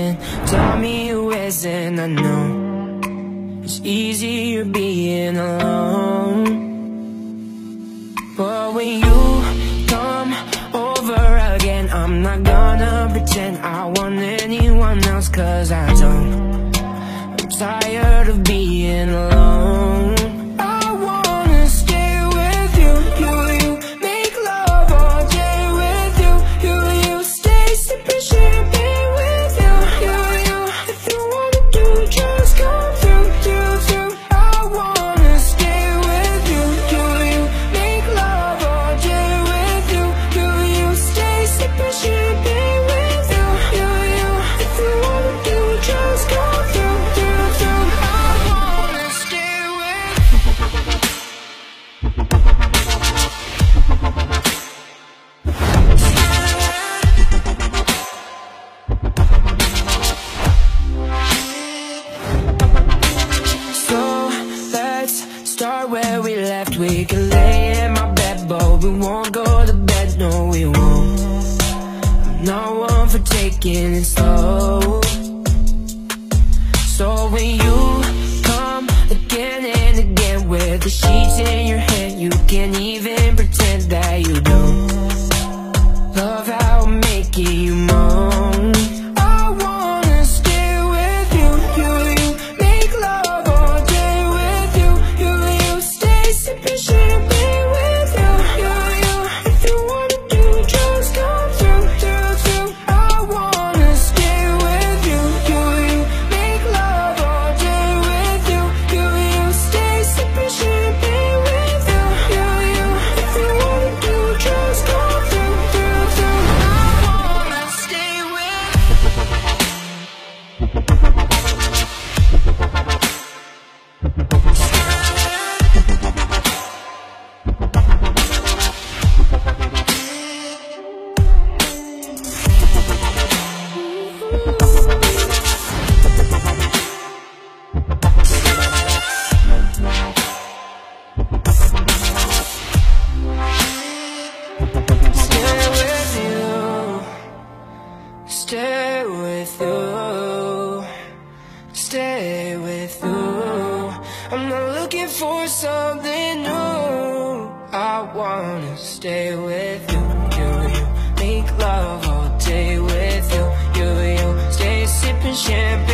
can tell me who isn't. I know it's easier being alone, but when you come over again, I'm not gonna pretend I want anyone else, 'cause I don't. I'm tired of being alone. I wanna stay with you, you make love all day with you, you stay sipping champagne with you, if you wanna do, just come through, I wanna stay with you, you make love all day with you, you stay sipping champagne with you, if you wanna do, just come through, I wanna stay with So let's start where we left. We can lay in my bed, but we won't go to bed, no we won't. I'm not one for taking it slow. So when you come again and again with the sheets in your hand, you can't even pretend that you don't love how I'm making you moan. I wanna stay with you, you make love all day with you, you stay sipping champagne with you, if you wanna do, just come through, I wanna stay with you, you make love all day with you, you stay sipping champagne with you, if you wanna do, just come through, I wanna stay with stay with you, stay with you. I'm not looking for something new. I wanna stay with you, you make love all day with you, you stay sipping champagne